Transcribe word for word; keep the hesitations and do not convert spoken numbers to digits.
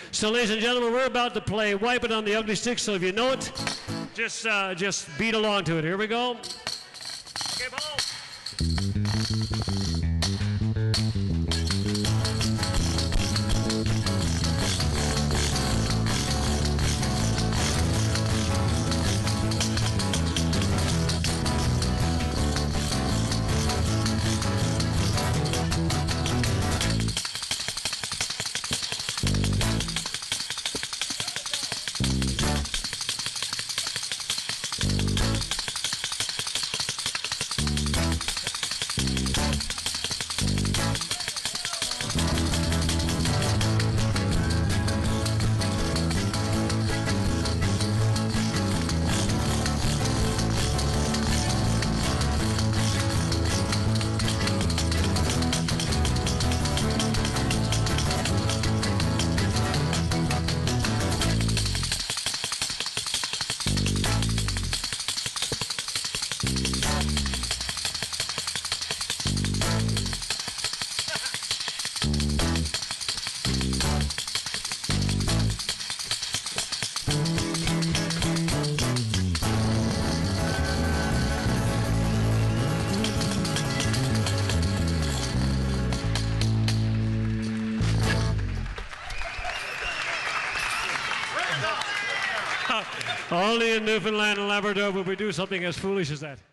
So, ladies and gentlemen, we're about to play Wipe It on the Ugly Stick, so if you know it, just, uh, just beat along to it. Here we go. Okay, Paul. Only in Newfoundland and Labrador would we do something as foolish as that.